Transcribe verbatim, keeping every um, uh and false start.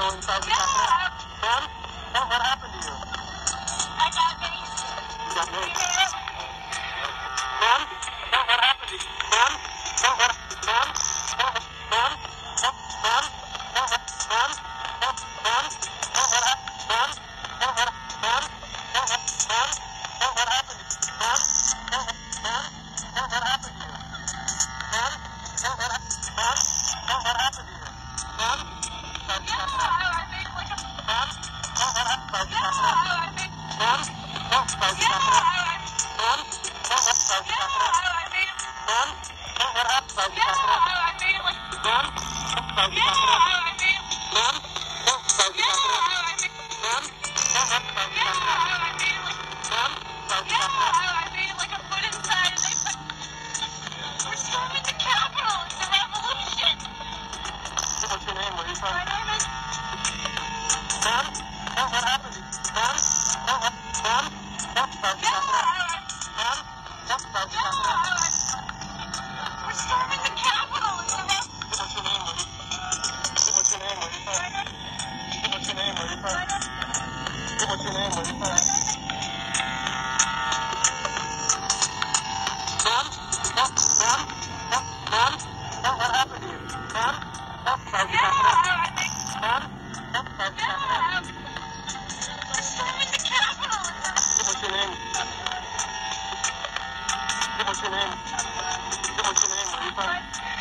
go inside the Capitol? Ma'am? What, what happened to you? I got mace. You got mace? Ma'am? What, what happened to you? Ma'am? What, what, ma'am? What, ma'am? What, ma'am? What, what, ma'am? What, ma'am? What, what happened? Ma'am? What, what, ma'am? What, what, ma'am? What, what happened to you? Ma'am? What, what, ma'am? What, what happened to you? Ma'am? What, what, ma'am? What, what happened to you? Ma'am? Yeah, I made like a... Ma'am? What, what happened? Yeah, I made... Ma'am? What, Yeah, I... Ma'am? What, what, Yeah, I made... Ma'am? What, what happened? Yeah, I made like... Ma'am? What, Yeah, I made... Ma'am? What, Yeah, I made... Ma'am? What, what, Yeah, I made like... Ma'am? Yeah, I made like a foot inside and they put... We're storming the Capitol. It's a revolution. What's your name? Where are you from? My name is... Ma'am? What, what happened? Ma'am? What, what, ma'am? What, Yeah, I... Ma'am? What, Yeah, I... We're storming the Capitol. It's a revolution. What's your name? Where you What's your name? Where you from? What's your name? Where you from? What's your name? Where you from? Ma'am? What, ma'am? What, ma'am? What, what happened to you? Ma'am? What, Yeah, I think... Ma'am? What, Yeah, we're storming the Capitol. What's your name? What's your name? What's your name? Where you from?